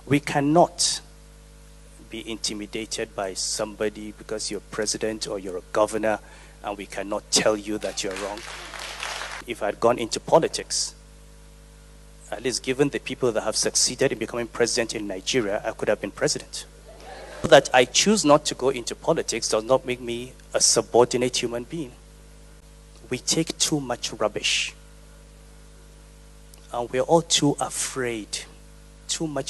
We cannot be intimidated by somebody because you're president or you're a governor, and we cannot tell you that you're wrong. If I'd gone into politics, at least given the people that have succeeded in becoming president in Nigeria, I could have been president. That I choose not to go into politics does not make me a subordinate human being. We take too much rubbish, and we're all too afraid. Too much